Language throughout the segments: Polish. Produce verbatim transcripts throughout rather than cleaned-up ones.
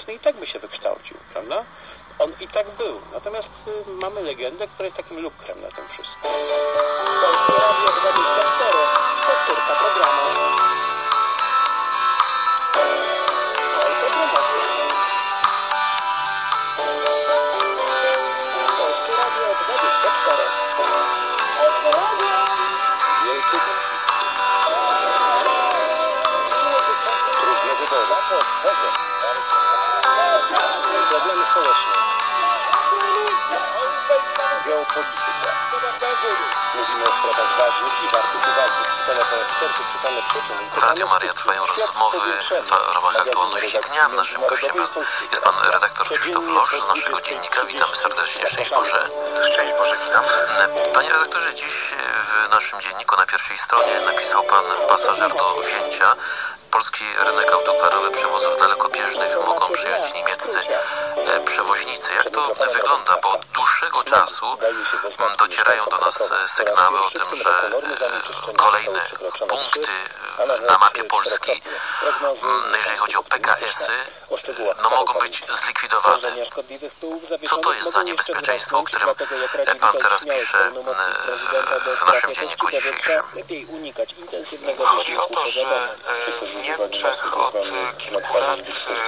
polityczny i tak by się wykształcił, prawda? On i tak był. Natomiast y, mamy legendę, która jest takim lukrem na tym wszystkim. Polskie Radio dwadzieścia cztery. Powtórka programu. Autopromocja. Polskie Radio dwadzieścia cztery. Polskie Radio. Wielki trudne wybory. Problemy społeczne. Geopolityka. Mówimy o sprawach ważnych i wartych uwagi. Telefon ekspertów szukamy przyczyn. W Radiu Maria trwają rozmowy w ramach aktualności dnia. Naszym gościem jest pan redaktor Krzysztof Losz z naszego dziennika. Witamy serdecznie. Szczęść Boże. Szczęść Boże, witam. Panie redaktorze, dziś w naszym dzienniku na pierwszej stronie napisał pan pasażer do wzięcia. Polski rynek autokarowy przewozów dalekobieżnych mogą przyjąć niemieccy przewoźnicy. Jak to wygląda? Bo od dłuższego czasu docierają do nas sygnały o tym, że kolejne punkty na mapie Polski, jeżeli chodzi o P K S-y, no mogą być zlikwidowane. Co to jest za niebezpieczeństwo, o którym pan teraz pisze w naszym dzienniku dzisiejszym? Chodzi o to, że w Niemczech od kilku lat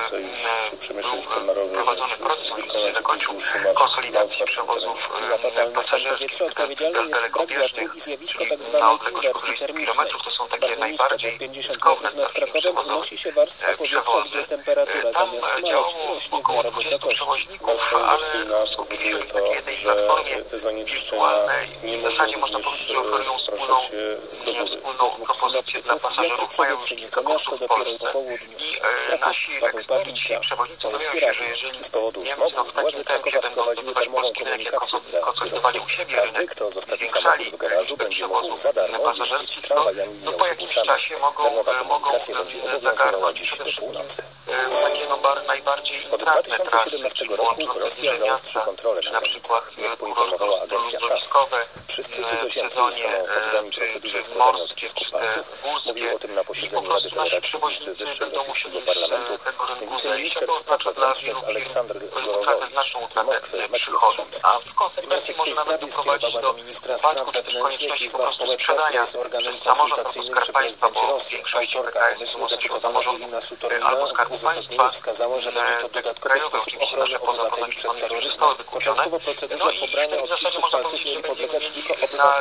był prowadzony proces, który się zakończył konsolidacji przewozów pasażerskich dalekobieżnych na odległość powyżej stu kilometrów. To są takie najbardziej ryzykowne dla firm przewozowych przewozy. Tam działało około dwudziestu przewoźników, ale skupili się na takiej jednej platformie wirtualnej i w zasadzie można powiedzieć, że oferują wspólną linię, wspólną propozycję dla pasażerów, mając kilka kursów w Polsce. I e, nasi eksperci, przewoźnicy obawiają się, że jeżeli Niemcy no, w takim tempie będą zdobywać polski rynek, jak konsolidowali u siebie rynek, zwiększali liczbę przewozów pasażerskich, to no, po jakimś czasie mogą, mogą zagarnąć przede wszystkim e, takie no, bar, najbardziej intratne trasy, czyli połączone bliżej miasta, czy na przykład lotniskowe w sezonie morskie, czyste górskie i po prostu nasi przewoźnicy będą musieli tego rynku zejść, a to oznacza dla wielu firm utratę, znaczną utratę przychodów. A w konsekwencji może nawet doprowadzić do upadku czy też konieczności po prostu sprzedania przez samorząd albo Skarb Państwa, bo w większości P K S może być od samorządu albo Skarbu Państwa, te krajowe oczywiście nasze pozwolone, one już zostały wykupione. No i wtedy w zasadzie można powiedzieć, że będziemy mieli na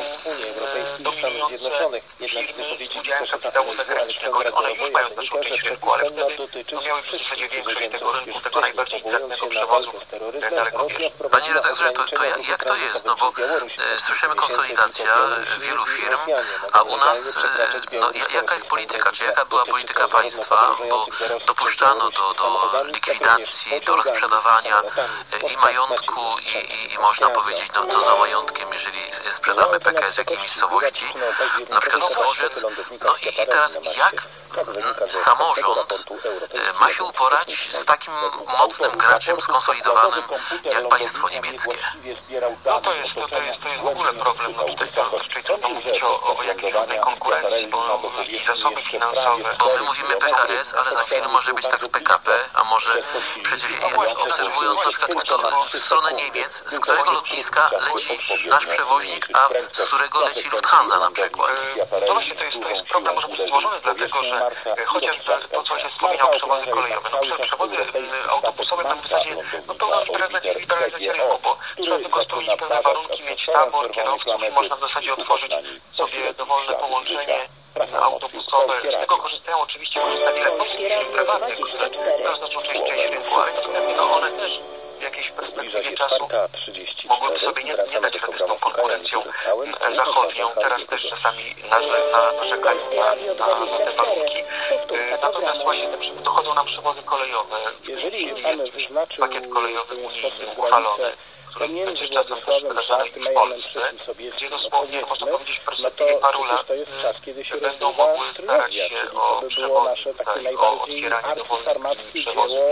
dominujące udziałem kapitału zagranicznego. One już mają znaczną część rynku, ale wtedy no, miały w zasadzie większość tego rynku, tego najbardziej intratnego przewozu dalekobieżnych. Panie redaktorze, to, to jak to jest? No bo e, słyszymy konsolidacja wielu firm, a u nas e, no, jaka jest polityka? Czy jaka była polityka państwa? Bo dopuszczano do, do likwidacji, do rozprzedawania e, i majątku i, i, i można powiedzieć, no co za majątkiem, jeżeli sprzedamy P K S jakiej miejscowości, na przykład dworzec. No i, i teraz jak samorząd ma się uporać z takim mocnym graczem skonsolidowanym jak państwo niemieckie? No to jest, to, to jest, to jest w ogóle problem. No tutaj to raczej trudno mówić o, o jakiejś równej konkurencji, bo i zasoby finansowe... Bo my mówimy P K S, ale za chwilę może być tak z P K P, a może przecież obserwując na przykład kto, w stronę Niemiec, z którego lotniska leci nasz przewoźnik, a z którego leci Lufthansa na przykład. To właśnie to jest, to jest problem może być złożony, dlatego że chociażby to, co się wspominał, przewozy kolejowe, no przewozy autobusowe tam w zasadzie no pełna liberalizacja, liberalizacja rynku, bo trzeba tylko spełnić pewne warunki, mieć tabor kierowców i można w zasadzie otworzyć sobie dowolne połączenie autobusowe. Z tego korzystają oczywiście korzystali lekcje firm prywatnych, które znaczną część rynku, ale niestety no one też w jakiejś perspektywie czasu mogłyby sobie nie, nie dać rady z tą konkurencją zachodnią. Teraz też czasami narzekają na, na, na te warunki. Natomiast właśnie te, dochodzą nam przewozy kolejowe. Jeżeli mamy wyznaczył pakiet kolejowy sposób uchwalony, pomiędzy Władysławem czwartym a Janem trzecim Sobieskim, gdzie dosłownie, można powiedzieć, w no to perspektywie paru lat to jest czas, kiedy się będą rozgrywa mogły starać trylogia, się czyli o to by było nasze takie tutaj, najbardziej o arcysarmackie dzieło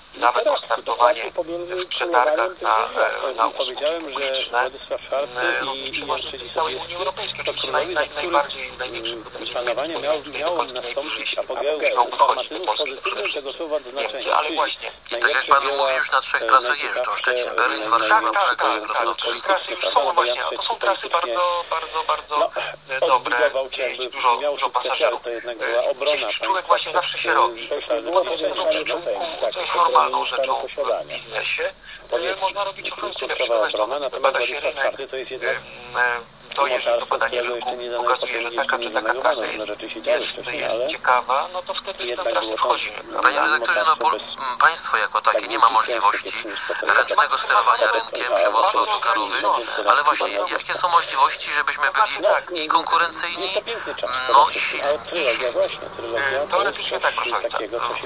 nawet o startowanie w przetargach na, na powiedziałem, że Władysław czwarty i Jan trzeci Sobieski to królowie, na których planowanie miało, miało nastąpić apogeum formatywów pozytywnym tego słowa znaczenia. Ale właśnie, tak jak pan mówi, już na trzech trasach jeżdżą, Szczecin, Berlin, Warszawa, Kraków, Wrocław. To właśnie, to są trasy bardzo, bardzo, bardzo dobre, gdzie jest dużo, dużo pasażerów. To jednak była obrona państwa właśnie zawsze się robi. To jest normalną rzeczą w biznesie. Można robić ofensywę, przygotować czwarty to jest jednak to jeszcze to badanie pokazuje, że taka czy taka trasa jest, jest ciekawa, no to wtedy w tę trasę wchodzimy. Panie redaktorze, no bo państwo jako takie nie ma możliwości ręcznego sterowania rynkiem przewozów autokarowych, ale właśnie jakie są możliwości, żebyśmy byli i konkurencyjni, no i silni? Teoretycznie tak, proszę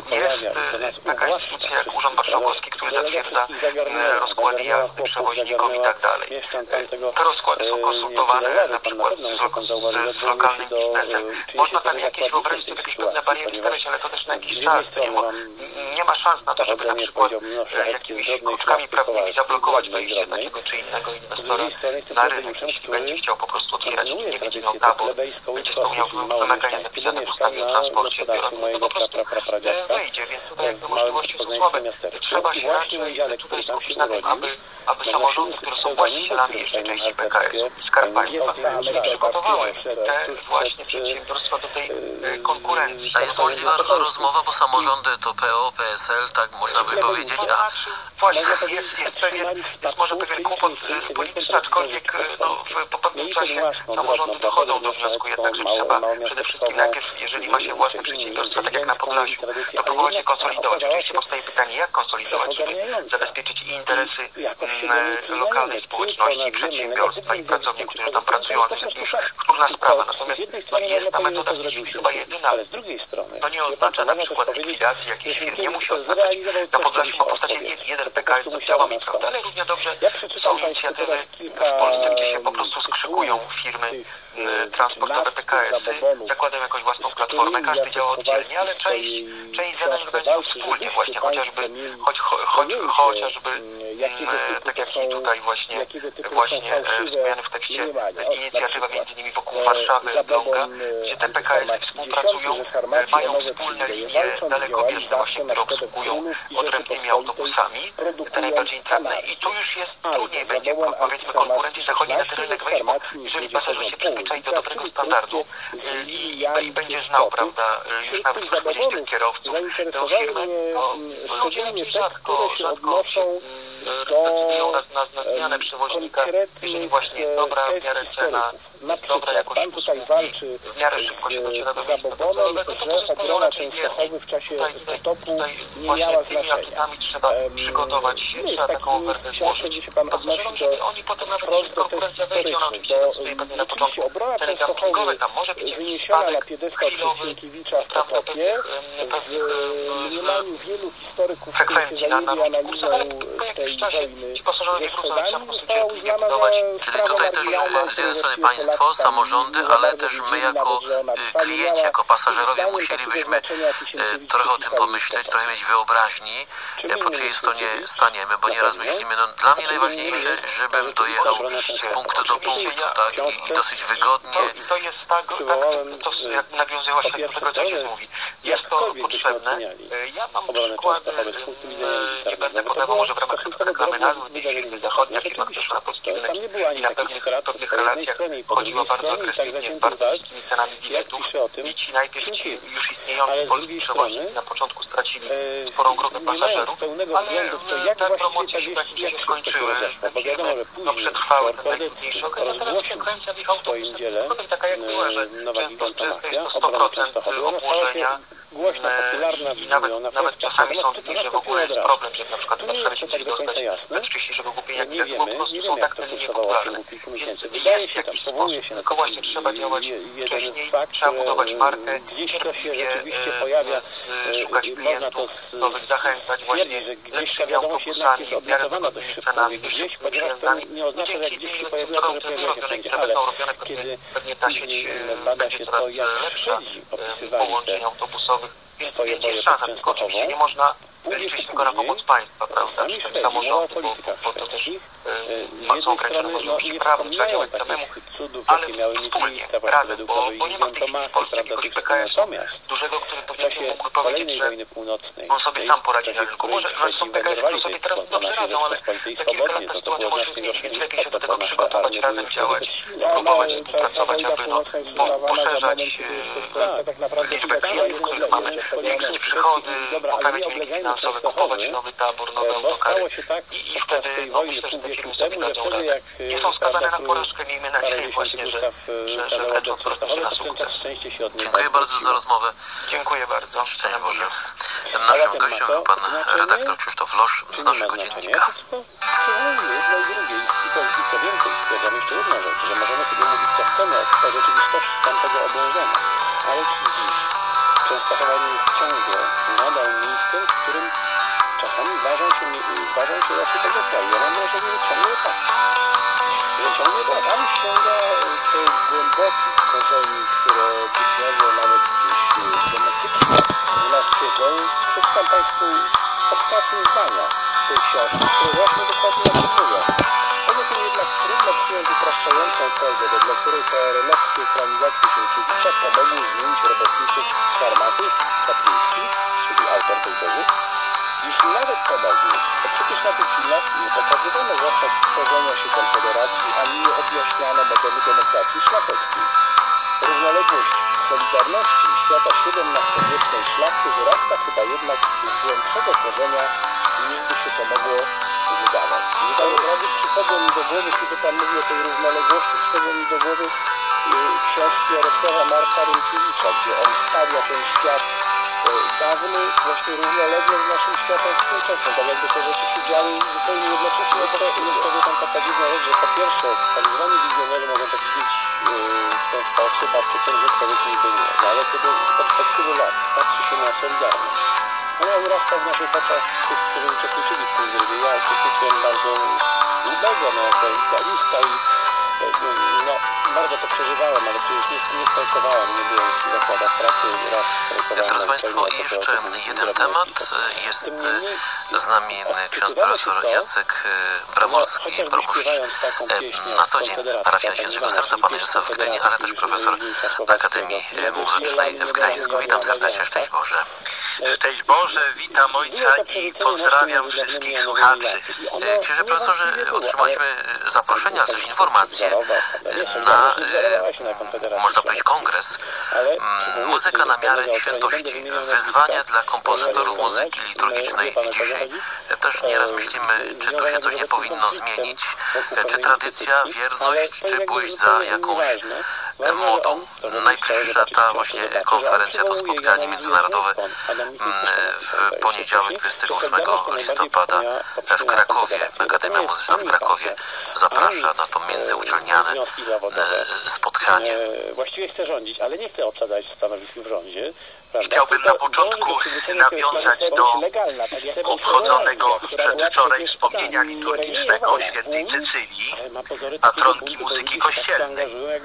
jest taka instytucja jak Urząd Marszałkowski, który zatwierdza rozkłady jazdy przewoźnikom i tak dalej. Te rozkłady są konsultowane na przykład z, z, z lokalnym biznesem. Można tam jakieś wyobrazić sobie jakieś pewne bariery stawiać, ale to też na jakiś czas. Nie ma, nie ma szans na to, żeby na przykład jakimiś krótkami prawnymi zablokować wejście takiego czy innego inwestora na rynek, jeśli będzie chciał po prostu otwierać nie będzie miał tabor, będzie spełniał wymagania napisane w ustawie o transporcie zbiorowym, to po prostu wejdzie, więc tutaj jakby możliwości są słabe. Trzeba się raczej tutaj skupić na tym, aby, aby samorządy, które są właścicielami jeszcze części P K S-ów i Skarb Państwa przygotowały te właśnie przedsiębiorstwa do tej konkurencji. A jest możliwa rozmowa, bo samorządy to P O, P S L, tak można by powiedzieć, a... Właśnie, jest, jest, pewien, jest może pewien kłopot polityczny, aczkolwiek no, po pewnym czasie samorządy dochodzą do wniosku jednak, że trzeba przede wszystkim najpierw, jeżeli ma się własne przedsiębiorstwa, tak jak na Podlasiu, to próbować je konsolidować. Oczywiście powstaje pytanie, jak konsolidować, żeby zabezpieczyć interesy lokalnej społeczności, przedsiębiorstwa i pracowników, którzy tam pracują, ale to jest już wtórna sprawa. Natomiast no, jest ta metoda chyba jedyna. To nie oznacza na przykład likwidacji jakiejś firm, nie musi oznaczać. Na Podlasiu ma powstać jeden P K S z działami, prawda? Ale równie dobrze są inicjatywy w Polsce, gdzie się po prostu skrzykują firmy transportowe P K S-y, zakładają jakąś własną platformę, każdy działa oddzielnie, ale część, część zadań realizują wspólnie właśnie, chociażby, choć, choć, chociażby tak jak i tutaj właśnie, właśnie zmiany w tekście, inicjatywa między innymi wokół Warszawy, Elbląga, gdzie te P K S-y współpracują, mają wspólne linie dalekobieżne właśnie, które obsługują odrębnymi autobusami, te najbardziej intratne i tu już jest trudniej będzie, powiedzmy, konkurencji zachodniej na ten rynek wejść, bo jeżeli pasażer się przyzwyczai do dobrego standardu i, i, i będzie znał, prawda, już nawet powiedzieć tych kierowców, tę firmę, to ludzie raczej rzadko, rzadko się decydują na, na, na zmianę przewoźnika, jeżeli właśnie dobra w miarę cena, dobra jakość usługi, w miarę szybko się dociera do miejsca docelowego, to to zespołu raczej jest. Tutaj, tutaj, tutaj właśnie tymi atutami trzeba przygotować się, trzeba taką ofertę złożyć pasażerom, żeby oni potem nawet jeśli konkurencja wejdzie, ona oczywiście dostanie pewnie na początku ceny dumpingowe, tam może być jakiś spadek chwilowy, prawda, pewnych, pewnych frekwencji na, na różnych kursach, ale po jakimś czasie ci pasażerowie wrócą i trzeba po prostu cierpliwie budować. Czyli tutaj też z jednej strony państwo, samorządy, ale też my jako klienci, jako pasażerowie musielibyśmy trochę o tym pomyśleć, trochę mieć wyobraźni, po czyjej stronie staniemy, bo nieraz myślimy, no dla mnie najważniejsze, żebym dojechał z punktu do punktu, tak, i, i dosyć wygodnie. To, to jest tak, tak to, to jak nawiązuje właśnie do tego, co się mówi. Jest to potrzebne. Ja mam przykłady, nie będę podawał może w ramach reklamy nazwy tej firmy zachodnia, firma, która szła na polski rynek i na pewnych, pewnych relacjach chodziła bardzo agresywnie, z bardzo niskimi cenami biletów i ci najpierw ci już istniejący polski przewoźnik na początku stracili sporą grupę pasażerów, ale te promocje się tak się skończyły, firmy no, przetrwały te najtrudniejsze okresy, a teraz frekwencja w ich autobusach jest taka jak była, że często, często jest to sto procent obłożenia głośna, popularna, i nawet, nawet czasami są dni, że w ogóle jest problem, że na przykład na Warszawie się gdzieś dostać bez wcześniejszego kupienia biletu, bo po prostu są tak ceny niepopularne. Jest, jest jakiś sposób, tylko właśnie trzeba działać wcześniej, trzeba budować markę, cierpliwie szukać klientów nowych, zachęcać właśnie lepszymi autobusami, w miarę wygodnymi cenami, wyższymi przejazdami. Dzięki tym drogom te zrobione, które będą robione, pewnie, pewnie ta sieć będzie coraz lepsza, połączeń autobusowych Więc, więc jest szansa, tylko oczywiście nie można liczyć tylko na pomoc państwa, prawda, czy też samorządu, bo, bo, bo to też y, są ograniczone możliwości prawne, trzeba działać samemu, ale wspólnie, razem, bo, bo nie ma w tej chwili w Polsce jakiegoś P K S-u dużego, który powiedzmy mógłby powiedzieć, że on sobie sam poradzi na rynku. Może zresztą P K S-y, które sobie teraz dobrze radzą, ale takie krańce sytuacje może już mieć, więc lepiej się do tego przygotować, razem działać, próbować współpracować, aby no, poszerzać liczbę klientów, których mamy, zwiększyć przychody, poprawiać wyniki finansowe, kupować nowy tabor, nowe autokary i, i wtedy no, myślę, że te firmy sobie dadzą radę. Nie są skazane na porażkę, miejmy nadzieję właśnie, że, że, że wręcz odwrotnie na sukces. Dziękuję bardzo za rozmowę. Dziękuję bardzo. Szczęść Boże. Naszym gościem był pan redaktor Krzysztof Losz z naszego dziennika. I co więcej, dodam jeszcze jedną rzecz, że możemy sobie mówić co chcemy o rzeczywistości tamtego oblężenia, ale czy dziś Częstochowanie jest ciągle nadal miejscem, w którym czasami ważą się, ważą się losy tego kraju. Ja mam wrażenie, że ciągle tak. Że ciągle tak. Tam sięga tych głębokich korzeni, które być może nawet gdzieś genetycznie u nas siedzą. Przeczytam Państwu ostatnie zdania tej książki, które właśnie dokładnie o tym mówią. Poza tym jednak trudno przyjąć upraszczającą tezę, wedle której P R L-owskie ekranizacje Sienkiewicza pomogły zmienić robotników sarmatów, Czapliński, czyli autor tej tezy. Jeśli nawet pomogły, to przecież na tych filmach nie pokazywano zasad tworzenia się Konfederacji, ani nie objaśniano modelu demokracji szlacheckiej. Równoległość Solidarności i świata siedemnastowiecznej szlachty wyrasta chyba jednak z głębszego korzenia, niż by się to mogło wydawać. I tutaj od razu przychodzą mi do głowy, kiedy Pan mówi o tej równoległości, przychodzą mi do głowy książki Jarosława Marka Rynkiewicza, gdzie on stawia ten świat dawny, właśnie równolegle z naszym światem współczesnym. Tak jakby te rzeczy się działy zupełnie jednocześnie. Jest to, jest to tam taka dziwna rzecz, że po pierwsze tak zwani wizjonerzy mogą to widzieć w ten sposób, a przy tym, że człowiek nigdy nie. No ale kiedy z perspektywy lat patrzy się na Solidarność, ona urasta w naszych oczach tych, którzy uczestniczyli w tym gryzie. Ja uczestniczyłem bardzo długo, no jako licealista i no, bardzo to przeżywałem, ale przecież nie, nie strajkowałem, nie byłem w zakładach pracy, raz strajkowałem. Drodzy Państwo, jeszcze jeden temat. Jest z nami ksiądz profesor Jacek Bramorski, proboszcz na co dzień parafian Świętego Serca Pana Jezusa w Gdyni, ale też profesor Akademii Muzycznej w Gdańsku. Witam serdecznie, szczęść Boże. Szczęść Boże, witam Ojca i pozdrawiam wszystkich słuchaczy. Księże profesorze, otrzymaliśmy zaproszenia, ale też informacje na, można powiedzieć, kongres Muzyka na miarę świętości. Wyzwania dla kompozytorów muzyki liturgicznej dzisiaj. Też nieraz myślimy, czy tu się coś nie powinno zmienić. Czy tradycja, wierność, czy pójść za jakąś modą. Najbliższa ta właśnie konferencja, to spotkanie międzynarodowe w poniedziałek dwudziestego ósmego listopada w Krakowie. Akademia Muzyczna w Krakowie zaprasza na to międzyuczelniane spotkanie. Właściwie chce rządzić, ale nie chce obsadzać stanowisk w rządzie. Chciałbym na początku nawiązać do obchodzonego przedwczoraj wspomnienia liturgicznego świętej Cecylii, patronki muzyki kościelnej.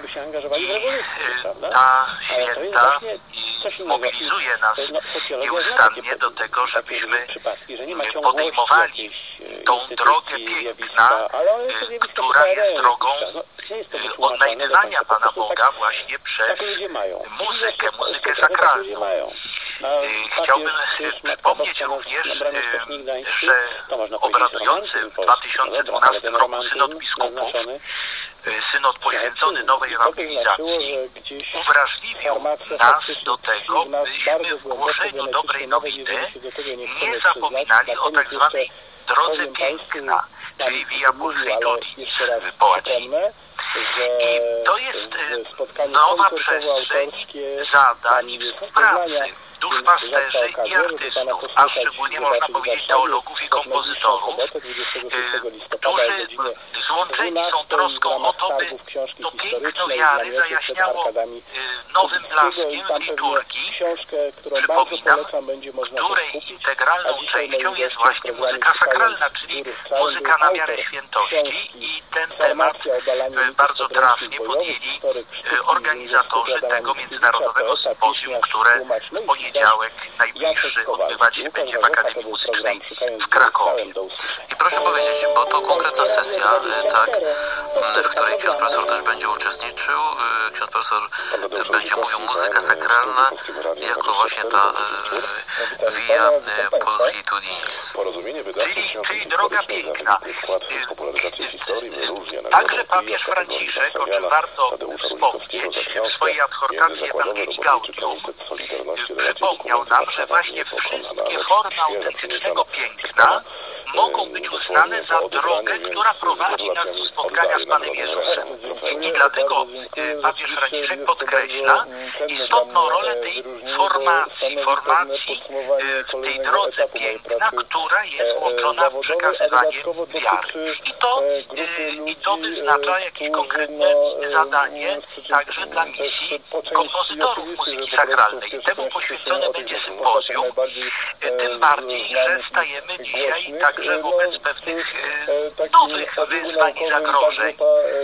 Ta święta mobilizuje nas nieustannie do tego, żebyśmy podejmowali tą drogę piękna, która jest drogą odnajdywania Pana Boga właśnie przez muzykę, muzykę sakralną. Chciałbym przypomnieć również, że obradujący w dwa tysiące dwunastym roku synod biskupów, synod poświęcony nowej ewangelizacji, uwrażliwił nas do tego, byśmy w głoszeniu dobrej nowiny nie zapominali o tak zwanej drodze piękna, czyli Via Pulchritudinis po łacinie. I to jest nowa przestrzeń zadań i współpracy duszpasterzy i artystów, a szczególnie można powiedzieć teologów i kompozytorów, którzy złączeni są troską o to, by to piękno wiary zajaśniało nowym blaskiem liturgii. Przypominam, której integralną częścią jest właśnie muzyka sakralna, czyli muzyka na miarę świętości, i ten temat bardzo trafnie podjęli organizatorzy tego międzynarodowego sympozjum, które oni poniedziałek najbliższy odbywać się będzie w Akademii Muzycznej w Krakowie. I proszę powiedzieć, bo to konkretna sesja, tak, w której ksiądz profesor też będzie uczestniczył. Ksiądz profesor będzie mówił muzyka sakralna jako właśnie ta via pulchitudinis. Czyli, czyli droga piękna. Także papież Franciszek, o czym warto wspomnieć, w swojej adhortacji Ewangelii Gaudium przypomniał nam, że właśnie wszystkie formy autentycznego piękna mogą być uznane za drogę, która prowadzi nas do spotkania z Panem Jezusem. I dlatego papież Franciszek podkreśla istotną rolę tej formacji, formacji w tej drodze piękna, która jest łączona w przekazywanie wiary. I to, i to wyznacza jakieś konkretne zadanie także dla misji kompozytorów muzyki sakralnej. Temu poświęcone będzie sympozjum, tym bardziej, że stajemy dzisiaj także wobec pewnych nowych wyzwań i zagrożeń,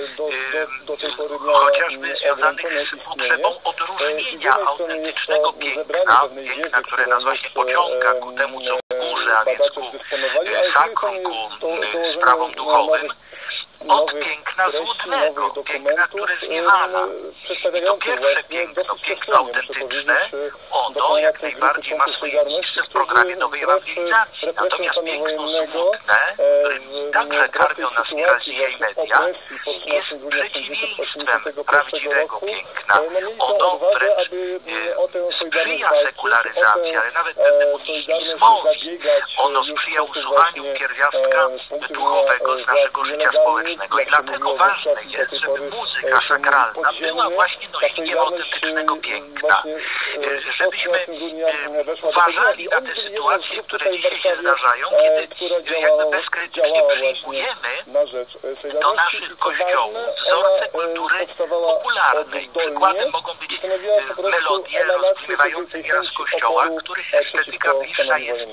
chociażby związanych z potrzebą odróżnienia autentycznego piękna, piękna, które nas właśnie pociąga ku temu, co w górze, a więc ku sakrum, ku sprawom duchowym, od piękna złudnego, piękna, które zniewala. I to pierwsze piękno, piękno autentyczne, ono jak najbardziej ma swoje miejsce w programie nowej ewangelizacji. Natomiast piękno złudne, którym także karmią nas nieraz dzisiaj media, jest przeciwieństwem prawdziwego piękna. Ono wręcz sprzyja sekularyzacji, ale nawet pewnemu nihilizmowi. Ono sprzyja usuwaniu pierwiastka duchowego z naszego życia społecznego. I dlatego ważne jest, żeby muzyka sakralna była właśnie nośnikiem autentycznego piękna. Żebyśmy uważali na te sytuacje, które dzisiaj się zdarzają, kiedy jakby bezkrytycznie przyjmujemy do naszych kościołów wzorce kultury popularnej. Przykładem mogą być melodie rozbrzmiewające nieraz w kościołach, których estetyka bliższa jest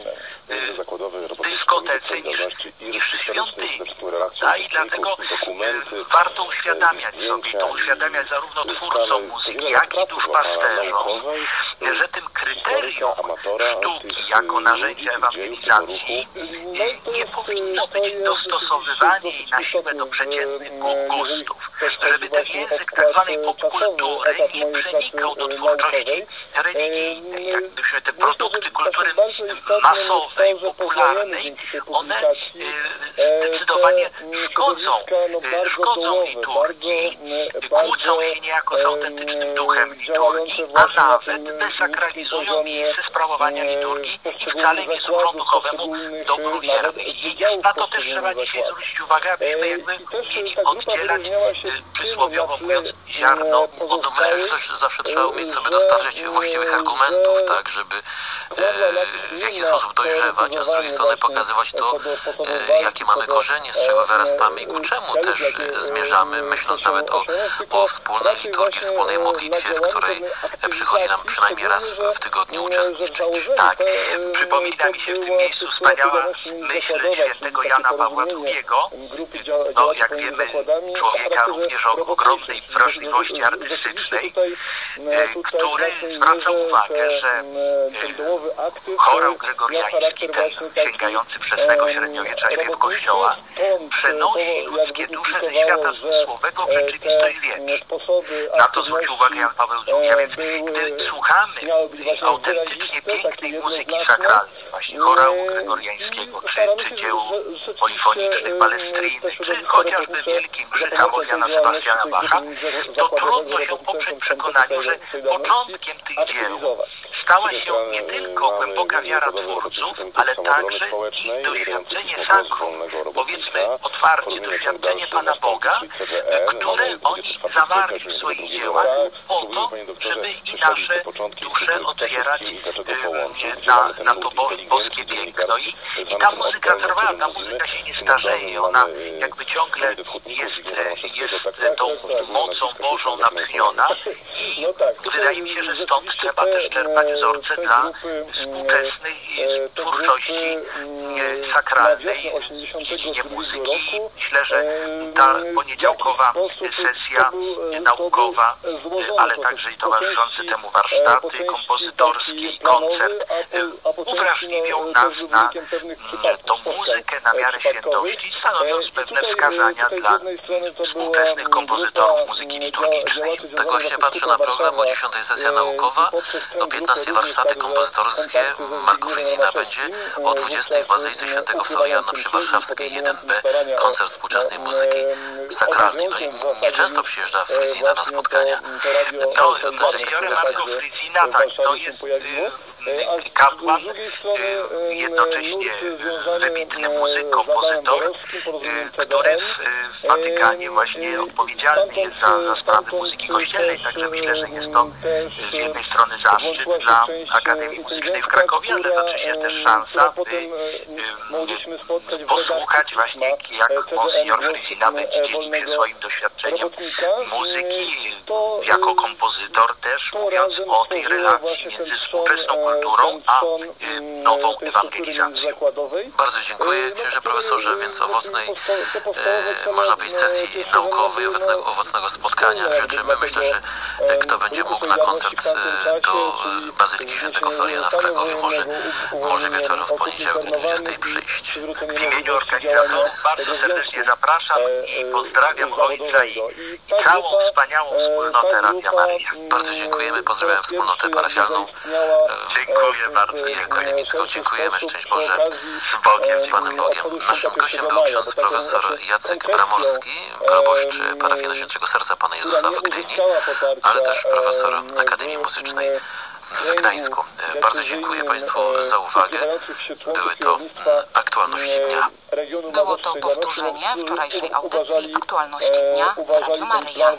dyskotece niż, niż świątyni. I dlatego warto uświadamiać sobie, to uświadamiać zarówno twórcom muzyki, jak i duszpasterzom, że tym kryterium sztuki jako narzędzia ewangelizacji nie powinno być dostosowywanie jej na siłę do przeciętnych gustów. Żeby ten język tak zwanej popkultury nie przenikał do twórczości religijnej. Jakbyśmy te produkty kultury masowej, popularnej, one zdecydowanie szkodzą, szkodzą liturgii, kłócą się niejako z autentycznym duchem liturgii, a nawet desakralizują miejsce sprawowania liturgii i wcale nie służą duchowemu dobru wierny. I na to też trzeba dzisiaj zwrócić uwagę, abyśmy jakby mieli oddzielać, przysłowiowo mówiąc, ziarno od Myślę, że też zawsze trzeba umieć sobie dostarczyć właściwych argumentów, tak, żeby e, w jakiś sposób dojrzewać, a z drugiej strony pokazywać to, e, jakie mamy korzenie, z czego wyrastamy i ku czemu też e, zmierzamy, myśląc nawet o, o wspólnej liturgii, wspólnej modlitwie, w której przychodzi nam przynajmniej raz w tygodniu uczestniczyć. Tak, przypomina mi się w tym miejscu wspaniała myśl świętego Jana Pawła drugiego, no jak wiemy, człowieka również o ogromnej wrażliwości artystycznej, który zwraca uwagę, że chorał gregoriański, ten sięgający wczesnego średniowiecza i wieku Kościoła, przenosi ludzkie dusze ze świata zmysłowego w rzeczywistość wieczną. Na to zwrócił uwagę Jan Paweł drugi, a więc gdy słuchamy autentycznie pięknej muzyki sakralnej, właśnie chorału gregoriańskiego, czy, czy dzieł polifonicznych, balestryjnych, czy chociażby wielkiej mszy Johanna Sebastiana Bacha, to trudno się poprzeć przekonaniu, że początkiem tych dzieł stała się nie tylko głęboka wiara twórców, ale także ich doświadczenie sakrum, powiedzmy otwarcie doświadczenie Pana Boga, które oni zawarli w swoich dziełach po to, żeby i nasze dusze otwierać na, na to boskie piękno. I, I ta muzyka trwa, ta muzyka się nie starzeje, ona jakby ciągle jest, jest tą mocą Bożą natchniona i wydaje mi się, że stąd trzeba też czerpać wzorce dla współczesnej twórczości sakralnej, dziedzinie muzyki. Myślę, że ta poniedziałkowa sesja naukowa, ale także i towarzyszące temu warsztaty kompozytorskie i koncert uwrażliwią nas na tą muzykę na miarę świętości, stanowiąc pewne wskazania dla współczesnych kompozytorów muzyki liturgicznej. Tak właśnie patrzę na program, o dziesiątej sesja naukowa, o piętnastej warsztaty kompozytorskie Marco Frizzina będzie, o dwudziestej w Bazylice Świętego Floriana przy Warszawskiej jeden B koncert współczesnej muzyki sakralnej. No i nieczęsto przyjeżdża Frizzina na spotkania. No, to też Marco Frizzina, tak, to jest kapłan, jednocześnie wybitny muzyk, kompozytor, który w Watykanie właśnie odpowiedzialny jest za, za sprawy muzyki kościelnej, także myślę, że jest to z jednej strony zaszczyt dla Akademii Muzycznej w Krakowie, ale oczywiście też szansa, by posłuchać właśnie, jak Monsignor Frizzina będzie dzielił się swoim doświadczeniem muzyki jako kompozytor, też mówiąc o tej relacji między współczesną kulturą a nową ewangelizacją. Bardzo dziękuję, księże profesorze, więc owocnej, e, można powiedzieć, sesji naukowej, owocnego, owocnego spotkania życzymy. Myślę, że kto będzie mógł na koncert e, do Bazyliki Świętego Floriana w Krakowie, może, może wieczorem w poniedziałek o dwudziestej przyjść. W imieniu organizatorów bardzo serdecznie zapraszam i pozdrawiam ojca i, i całą wspaniałą wspólnotę Radia Maryja. Bardzo dziękujemy, pozdrawiam wspólnotę parafialną. Dziękuję bardzo. Akademicką. Dziękujemy, szczęść Boże, z Bogiem, z Panem Bogiem. Naszym gościem był ksiądz profesor Jacek Bramorski, proboszcz parafii Najświętszego Serca Pana Jezusa w Gdyni, ale też profesor Akademii Muzycznej w Gdańsku. Bardzo dziękuję Państwu za uwagę. Były to aktualności dnia. Było to powtórzenie wczorajszej audycji Aktualności Dnia w Radiu Maryja.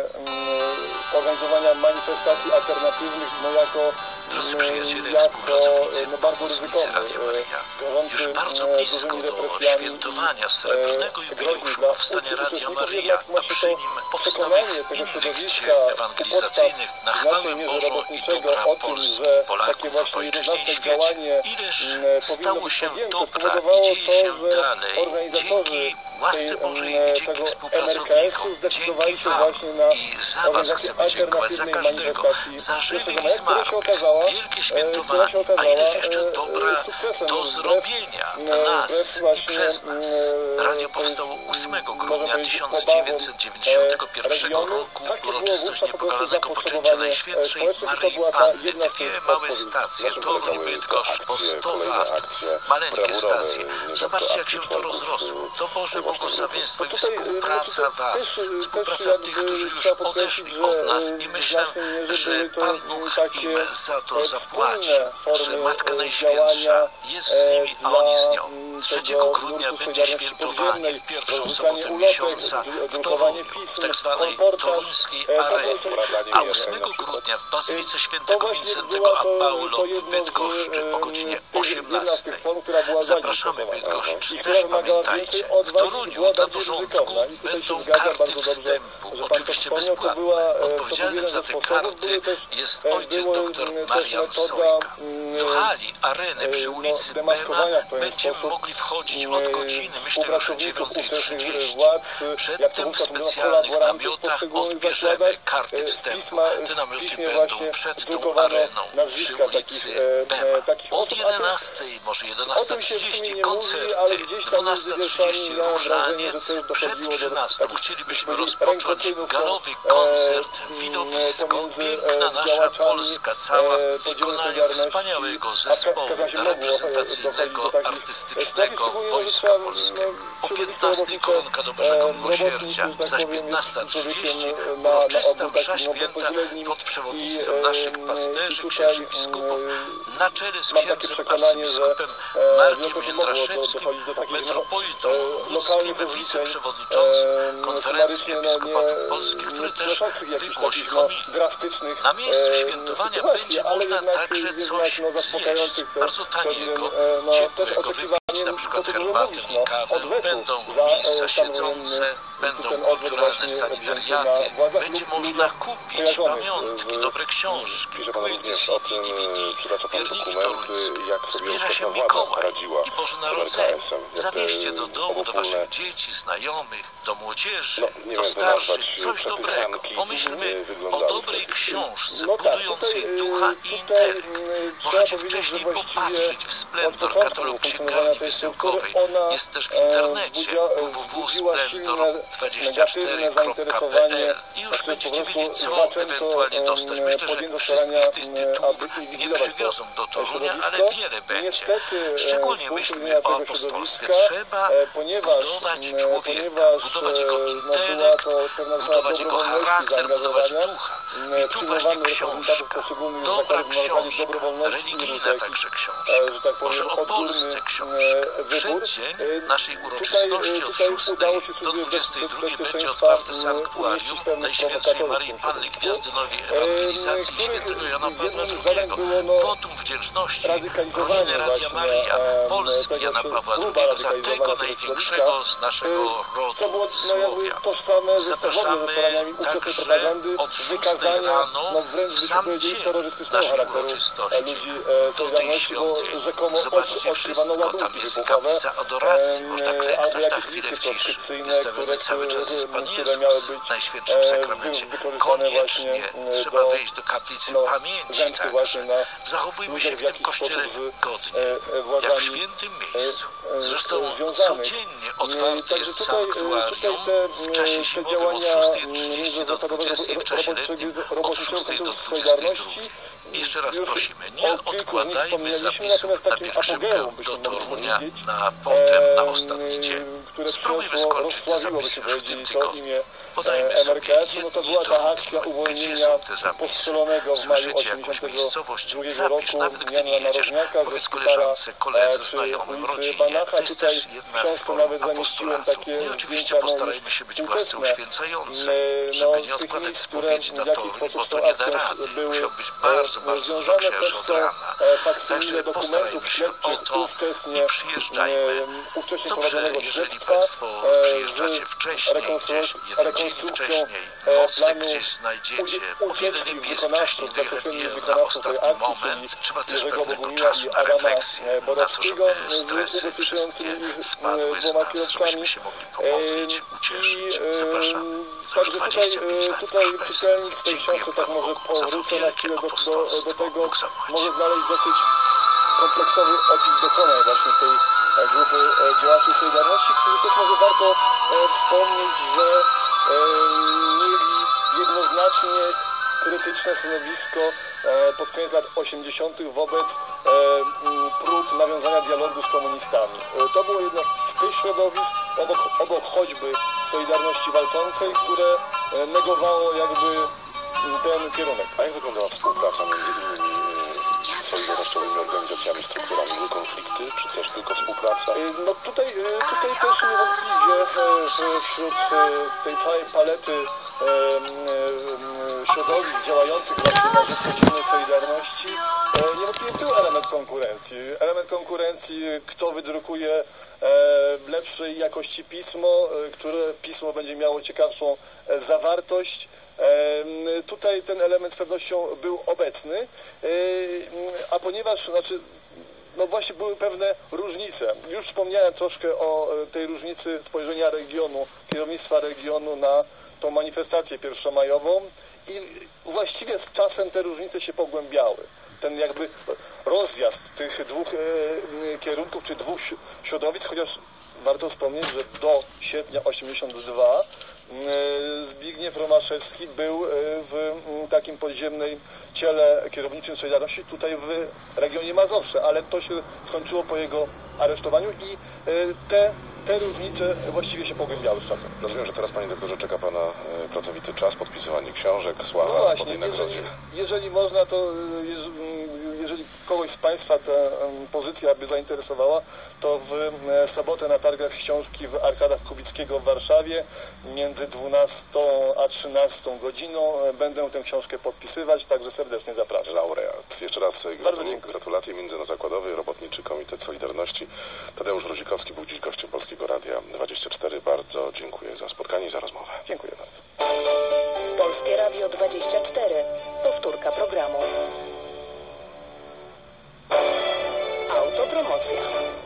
Organizowania manifestacji alternatywnych, no jako Drodzy przyjaciele, współpracownicy, pomocnicy Radia Maryja, już bardzo blisko do świętowania srebrnego jubileuszu powstania Radia Maryja, a przy nim powstałych innych dzieł ewangelizacyjnych na chwałę Bożą i dobra Polski, Polaków w ojczyźnie i świecie. Ileż stało się dobra i dzieje się dalej dzięki łasce Bożej i dzięki współpracownikom, dzięki Wam i za Was chcemy dziękować, za każdego, za żywych i zmarłych. Wielkie świętowanie, a ileż jeszcze dobra do zrobienia dla nas i przez nas. Radio powstało ósmego grudnia tysiąc dziewięćset dziewięćdziesiątego pierwszego roku, uroczystość niepokalanego poczęcia Najświętszej Maryi Panny. Dwie małe stacje, Toruń, Bydgoszcz, Postowa, maleńkie stacje. Zobaczcie, jak się to rozrosło. To Boże błogosławieństwo i współpraca Was, współpraca tych, którzy już odeszli od nas i myślę, że Pan Bóg im za to zapłaci, że Matka Najświętsza jest z nimi, a oni z nią. trzeciego grudnia będzie świętowanie w pierwszą sobotę miesiąca w Toruniu, w tak zwanej toruńskiej arenie, a ósmego grudnia w Bazylice Świętego Wincentego a Paulo w Bydgoszczy o godzinie osiemnastej. Zapraszamy Bydgoszcz. Też pamiętajcie, w Toruniu dla porządku będą karty wstępu, oczywiście bezpłatne. Odpowiedzialnym za te karty jest ojciec dr Marian Sojka. Do hali, areny przy ulicy Bema będziemy mogli wchodzić od godziny, myślę już o dziewiątej trzydzieści. Przedtem w specjalnych namiotach odbierzemy karty wstępu. Te namioty będą przed tą areną przy ulicy Bema. Od jedenastej, może jedenasta trzydzieści koncerty, dwunasta trzydzieści różaniec, przed trzynastą chcielibyśmy rozpocząć galowy koncert, widowisko, piękna nasza Polska cała w wykonaniu wspaniałego zespołu reprezentacyjnego, artystycznego Wojska Polskiego. O piętnastej koronka do Bożego Miłosierdzia, zaś piętnasta trzydzieści uroczysta msza święta pod przewodnictwem naszych pasterzy, księży biskupów, na czele z księdzem arcybiskupem Markiem Jędraszewskim, metropolitą łódzkim, wiceprzewodniczącym Konferencji Episkopatu Polski, który też wygłosi homilię. Na miejscu świętowania będzie można także coś zjeść, bardzo taniego, ciepłego, wypić na przykład herbaty i kawę, będą miejsca siedzące, będą kulturalne sanitariaty, będzie można kupić pamiątki, dobre książki, płyty C D, D V D, pierniki toruńskie. Zbliża się Mikołaj i Boże Narodzenie. Zawieźcie do domu, do waszych dzieci, znajomych, do młodzieży, do starszych, coś dobrego. Pomyślmy o dobrej książce, budującej ducha i intelekt. Możecie wcześniej popatrzeć w Splendor, katalog księgarni wysyłkowej. Jest też w internecie w w w kropka splendor dwadzieścia cztery kropka p l i już będziecie wiedzieć, co ewentualnie dostać. Myślę, że wszystkich tych tytułów nie przywiozą do Torunia, ale wiele będzie. Szczególnie myślmy o apostolstwie. Trzeba budować człowieka, budować jego intelekt, budować jego charakter, budować ducha. I tu właśnie książka, dobra książka, religijna także książka, może o Polsce książka. Przeddzień naszej uroczystości od szóstej do dwudziestej drugiej będzie otwarte sanktuarium Najświętszej Maryi Panny Gwiazdy Nowej Ewangelizacji Świętego Jana Pawła drugiego. Wotum wdzięczności rodziny Radia Maryja, Polski Jana Pawła drugiego za tego największego z naszego rodu Słowia. Zapraszamy także od szóstej rano w sam dzień naszej uroczystości do tej świątyni. Zobaczcie wszystko, tam jest kaplica adoracji, można klęknąć na chwilę w ciszy. Wystawiony cały czas jest Pan Jezus w Najświętszym Sakramencie. Koniecznie trzeba wejść do kaplicy pamięci także. Zachowujmy się w tym kościele godnie, jak w świętym miejscu. Zresztą codziennie otwarte jest sanktuarium w czasie zimowym od szóstej trzydzieści do dwudziestej, w czasie letnim od szóstej do dwudziestej drugiej. Jeszcze raz prosimy, nie odkładajmy zapisów na pielgrzymkę do Torunia na potem, na ostatni dzień. Spróbujmy skończyć te zapisy już w tym tygodniu. Podajmy sobie jedni drugim, gdzie są te zapisy. Słyszycie jakąś miejscowość, zapisz, nawet gdy nie jedziesz, powiedz koleżance, koledze, znajomym, rodzinie. To jest też jedna z form apostolatu. I oczywiście postarajmy się być w łasce uświęcającej, żeby nie odkładać spowiedzi na Toruń, bo to nie da rady. Musiał być bardzo, bardzo dużo księży od rana. Także postarajmy się o to i przyjeżdżajmy. Dobrze, jeżeli Państwo przyjeżdżacie wcześniej, gdzieś jeden dzień wcześniej, nocleg gdzieś znajdziecie. O wiele lepiej jest wcześniej dojechać na ostatni moment. Trzeba też pewnego czasu na refleksję, na to, żeby stresy wszystkie spadły z nas, żebyśmy się mogli pomodlić, ucieszyć. Zapraszamy. Także tutaj, tutaj czytelnik w tej książce, tak może powrócę na chwilę do, do, do tego, może znaleźć dosyć kompleksowy opis dokonań właśnie tej grupy działaczy Solidarności, który też może warto wspomnieć, że mieli jednoznacznie krytyczne stanowisko pod koniec lat osiemdziesiątych wobec prób nawiązania dialogu z komunistami. To było jedno z tych środowisk, obok, obok choćby Solidarności Walczącej, które negowało jakby ten kierunek. A jak wyglądała współpraca między innymi solidarnościowymi organizacjami, strukturami? Były konflikty, czy też tylko współpraca? No tutaj, tutaj też niewątpliwie wśród tej całej palety środowisk działających właśnie na rzecz przeciwnej Solidarności niewątpliwie był element konkurencji. Element konkurencji, kto wydrukuje lepszej jakości pismo, które pismo będzie miało ciekawszą zawartość. Tutaj ten element z pewnością był obecny, a ponieważ, znaczy, no właśnie były pewne różnice. Już wspomniałem troszkę o tej różnicy spojrzenia regionu, kierownictwa regionu na tą manifestację pierwszomajową i właściwie z czasem te różnice się pogłębiały. Ten jakby rozjazd tych dwóch kierunków, czy dwóch środowisk, chociaż warto wspomnieć, że do sierpnia osiemdziesiątego drugiego Zbigniew Romaszewski był w takim podziemnej ciele kierowniczym Solidarności tutaj w regionie Mazowsze, ale to się skończyło po jego aresztowaniu i te, te różnice właściwie się pogłębiały z czasem. Rozumiem, że teraz, panie doktorze, czeka pana pracowity czas, podpisywanie książek, sława no właśnie, po tej nagrodzie. Jeżeli, jeżeli można, to jeżeli kogoś z Państwa ta pozycja by zainteresowała, to w sobotę na targach książki w Arkadach Kubickiego w Warszawie między dwunastą a trzynastą godziną będę tę książkę podpisywać, także serdecznie zapraszam. Laureat. Jeszcze raz bardzo gratulacje. Międzynarodowy Robotniczy Komitet Solidarności. Tadeusz Rozikowski był dziś gościem Polskiego Radia dwadzieścia cztery. Bardzo dziękuję za spotkanie i za rozmowę. Dziękuję bardzo. Polskie Radio dwadzieścia cztery. Powtórka programu. Autopromocja.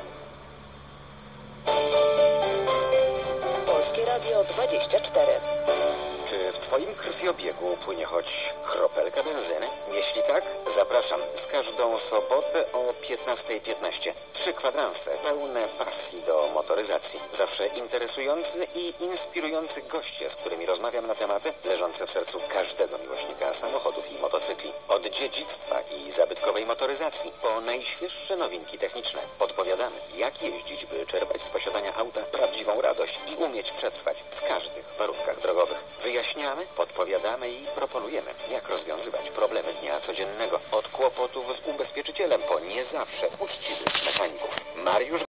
Polskie Radio dwadzieścia cztery. Czy w Twoim krwiobiegu płynie choć kropelka benzyny? Jeśli tak, zapraszam w każdą sobotę o piętnasta piętnaście. Trzy kwadranse pełne pasji do motoryzacji. Zawsze interesujący i inspirujący goście, z którymi rozmawiam na tematy leżące w sercu każdego miłośnika samochodów i motocykli. Od dziedzictwa i zabytkowej motoryzacji po najświeższe nowinki techniczne. Podpowiadamy, jak jeździć, by czerpać z posiadania auta prawdziwą radość i umieć przetrwać w każdych warunkach drogowych. Wyjaśniamy, podpowiadamy i proponujemy, jak rozwiązywać problemy dnia codziennego. Od kłopotów z ubezpieczycielem po nie zawsze uczciwych mechaników. Mariusz